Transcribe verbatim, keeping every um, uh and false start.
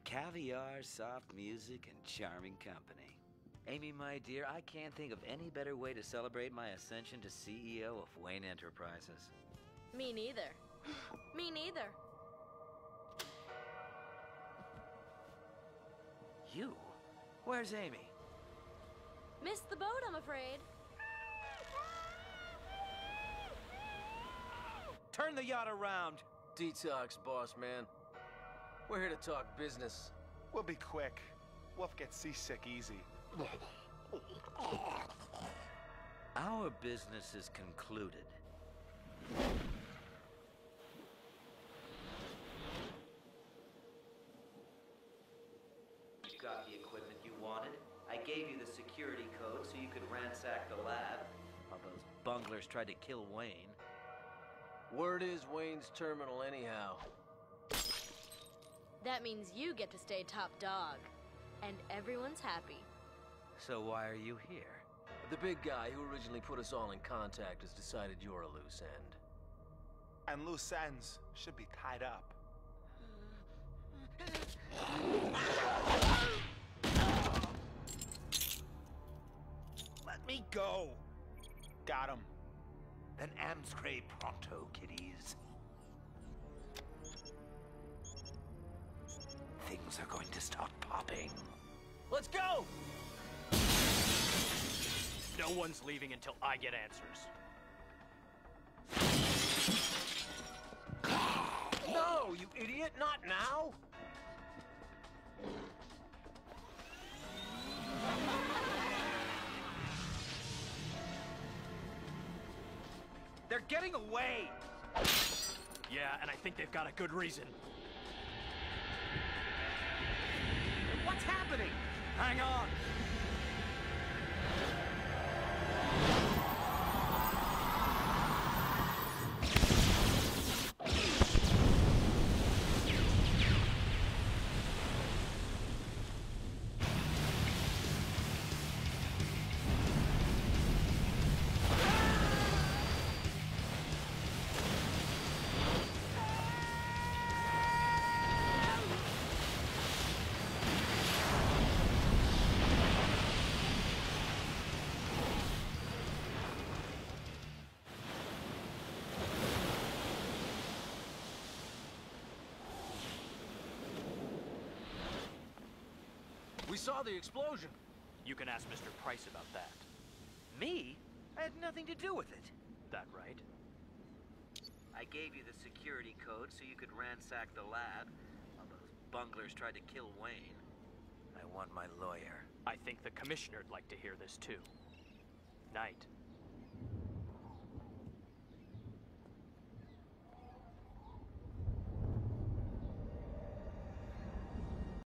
Caviar, soft music, and charming company. Amy, my dear, I can't think of any better way to celebrate my ascension to C E O of Wayne Enterprises. Me neither. Me neither. You? Where's Amy? Missed the boat, I'm afraid. Turn the yacht around! Detox, boss man. We're here to talk business. We'll be quick. Wolf gets seasick easy. Our business is concluded. You got the equipment you wanted. I gave you the security code so you could ransack the lab. While those bunglers tried to kill Wayne. Word is Wayne's terminal anyhow. That means you get to stay top dog. And everyone's happy. So why are you here? The big guy who originally put us all in contact has decided you're a loose end. And loose ends should be tied up. Let me go! Got him. Then Amscray pronto, kiddies. Things are going to start popping. Let's go! No one's leaving until I get answers. No, you idiot, not now! They're getting away! Yeah, and I think they've got a good reason. What's happening? Hang on! We saw the explosion. You can ask Mister Price about that. Me? I had nothing to do with it. That right? I gave you the security code so you could ransack the lab. While those bunglers tried to kill Wayne. I want my lawyer. I think the commissioner'd like to hear this too. Knight,